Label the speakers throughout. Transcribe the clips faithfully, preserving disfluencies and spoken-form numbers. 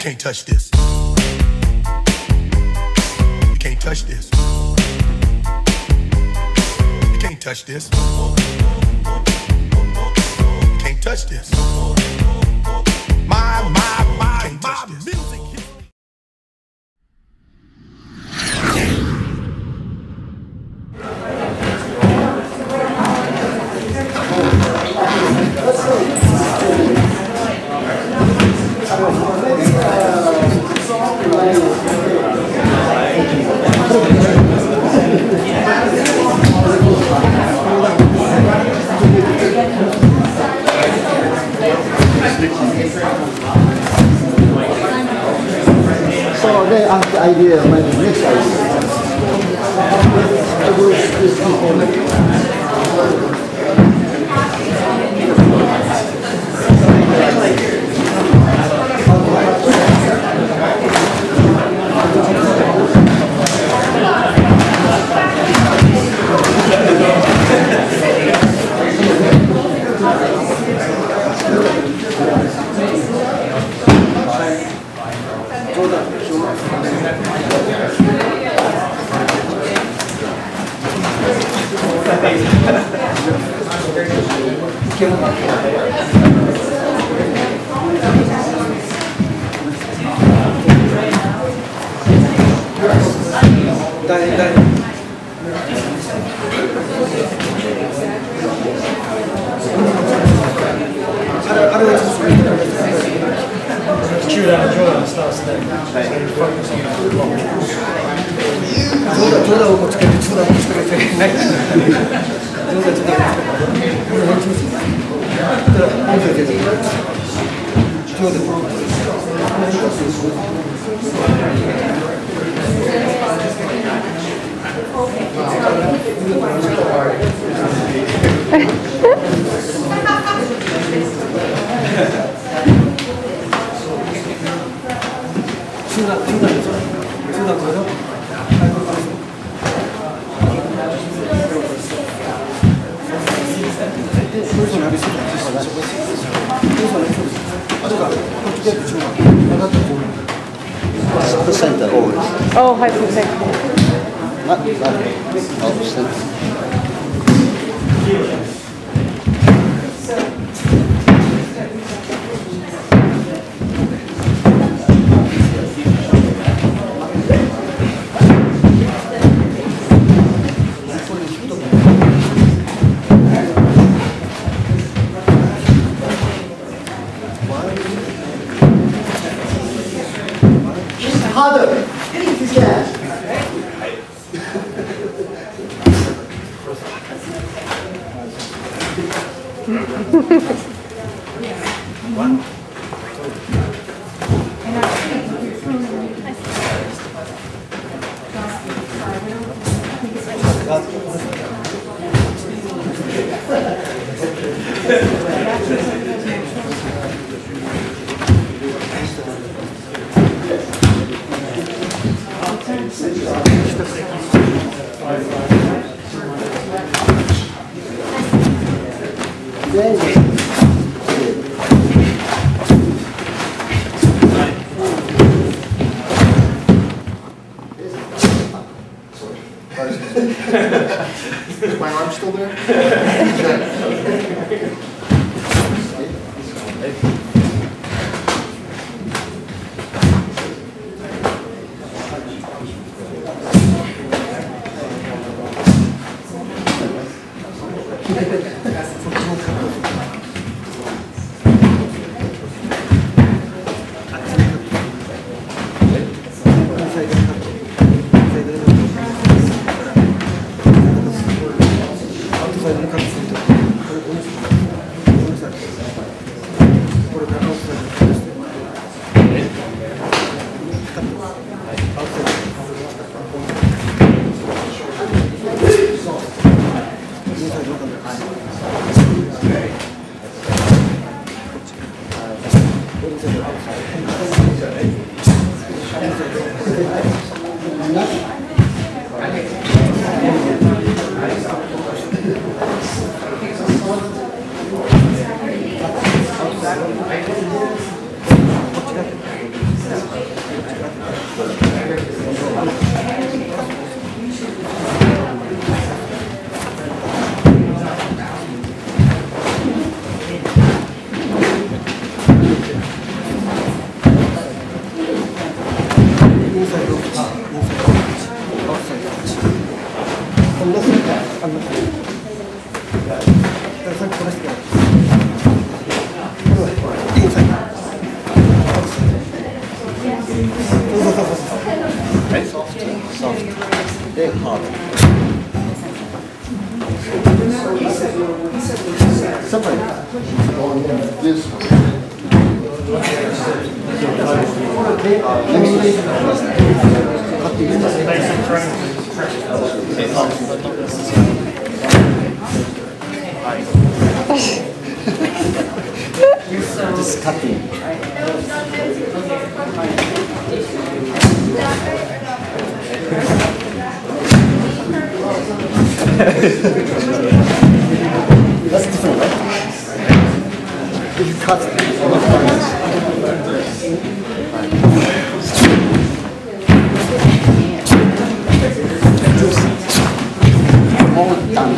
Speaker 1: can't touch this. You can't touch this. You can't touch this. You can't touch this. My, my, my, my music.
Speaker 2: So they have the idea of making this the center always.
Speaker 3: Oh, high foot center.
Speaker 2: Not, not, oh, center. Harder! Yeah. One.
Speaker 4: Is my arm still there?
Speaker 2: Very hard. Separate. On this. Just cutting. That's different, right? If you cut all done.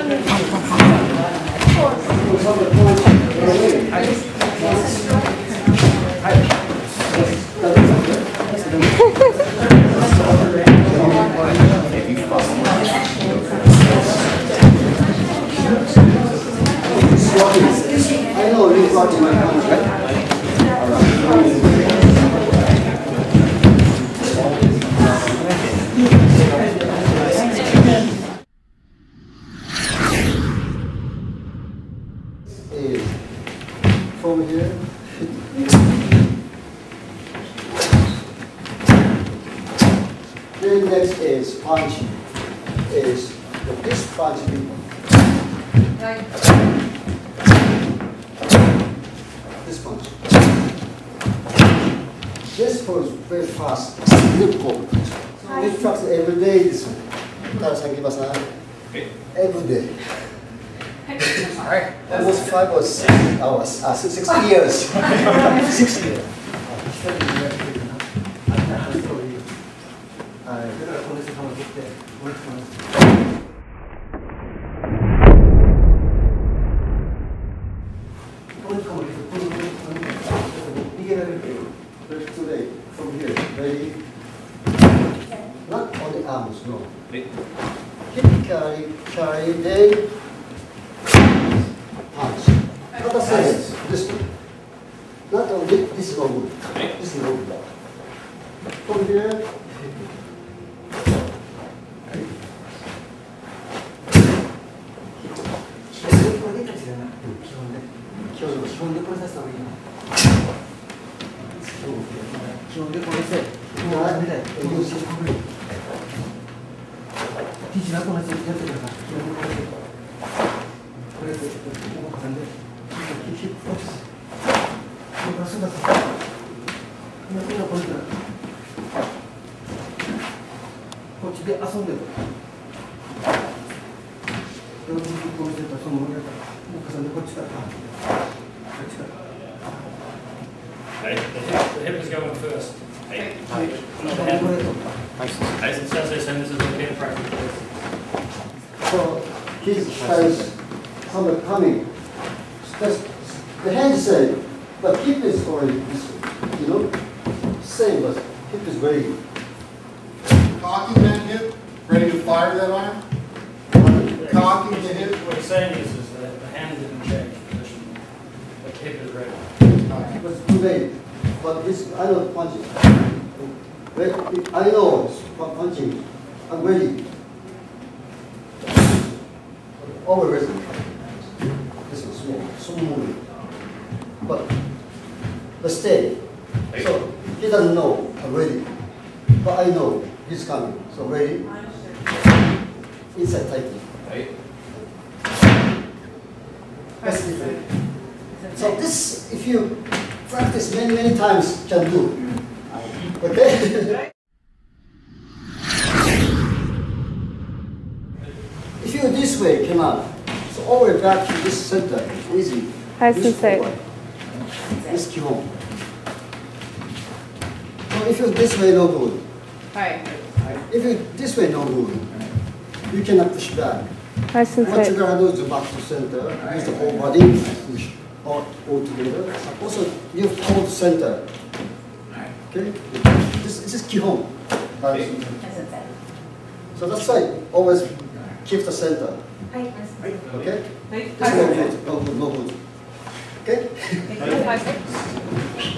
Speaker 2: I know you got in my country, right? Is from here. Then next is punch. Is this punch.
Speaker 3: Right.
Speaker 2: This punch. This punch is very fast. Difficult. We practice every day this one. Tara-san, give us a every day. Almost five or six hours. Ah, six, six years. Six years. Today, from here, ready? Not on the arms, no. Hip, carry, carry, then punch. Not the same, this one. Not only, this is no good. This is no good. From here,
Speaker 5: Okay, the hip, the hip is going first. Hey, not the head. As it says this, and this is a bit practice.
Speaker 2: so his has some coming. That's, the hand is same, but hip is already this way, you know? Same, but hip is very.
Speaker 4: Cocking that hip, ready to fire that arm? Cocking the hip.
Speaker 5: What he's saying is, is that the hand didn't change position, but the hip is ready.
Speaker 2: It was too late, but this, I know punching. Wait, I know it's pu- punching, I'm ready. Over ready. This is small, smooth. But, but stay. So, he doesn't know I'm ready. But I know he's coming, so ready. Inside tightly. That's different. So this, if you practice many, many times, can do. Okay? If you this way, cannot. So all the way back to this center, easy.
Speaker 3: Hi,
Speaker 2: This
Speaker 3: Sensei.
Speaker 2: forward. This kihon. So if you this way, no good.
Speaker 3: Right.
Speaker 2: If you this way, no good. You cannot push back.
Speaker 3: Hi,
Speaker 2: What you
Speaker 3: Sensei.
Speaker 2: gotta do is back to center, use the whole body, push all, all together. Also, you hold center. Okay? This, this is kihon. So that's why always keep the center.
Speaker 3: はい。
Speaker 2: Okay?
Speaker 3: はい。
Speaker 2: Just no food, no food, no food. Okay?
Speaker 3: はい。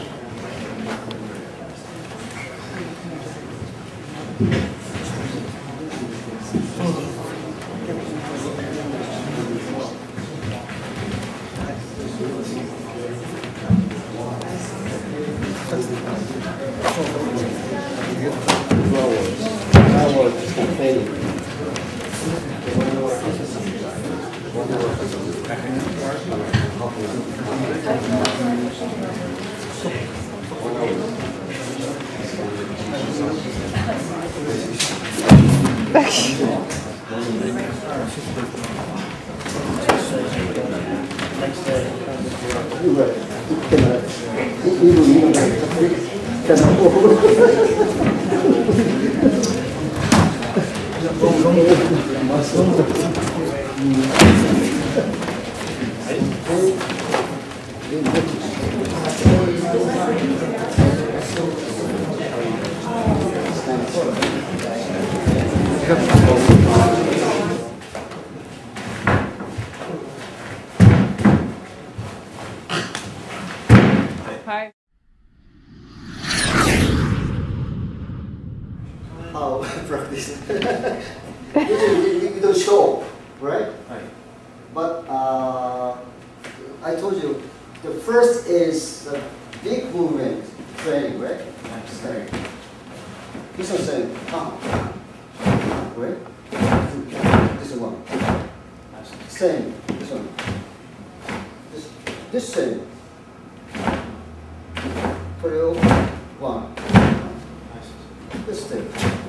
Speaker 3: はい。
Speaker 2: How practice? Usually we, we don't show, right? But uh, I told you the first is the big movement training, right? Right. This one saying come, right? This one. Same. This one. This this same. Two, one. This thing.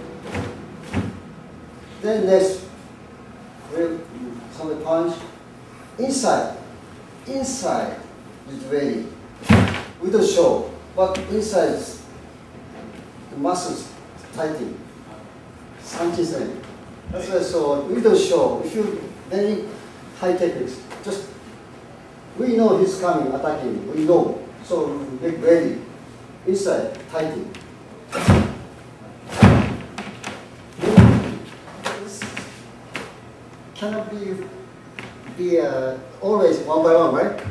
Speaker 2: Then next, we'll come punch inside. Inside is ready. We don't show, but inside is the muscles tightening. Something. That's why so we don't show. If you very high techniques, just we know he's coming, attacking. We know, so get ready. Inside tightening. Cannot be be uh, always one by one, right?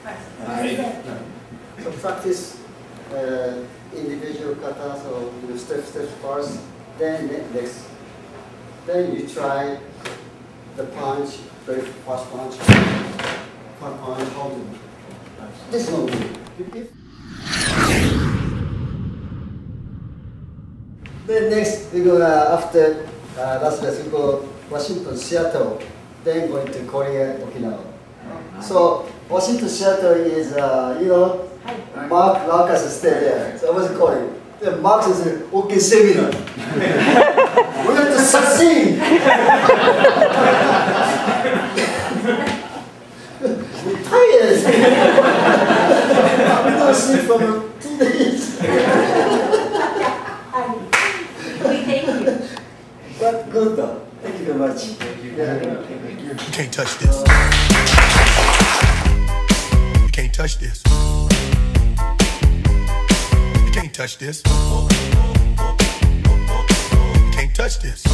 Speaker 2: So practice uh, individual kata, so you step step first, then ne- next, then you try the punch, very fast punch, one punch, how to. This one. If- Then next we go uh, after uh, Las Vegas we go Washington, Seattle, then going to Korea, Okinawa. So Washington, Seattle is uh, you know Mark Marcus is stay there. So I was calling. Then Mark says, "Okay, seminar. We're going to succeed." We're tired. We don't sleep for two days.
Speaker 3: We thank you.
Speaker 2: But good though. Thank you very much. Yeah.
Speaker 1: You can't touch this. You can't touch this. You can't touch this. You can't touch this.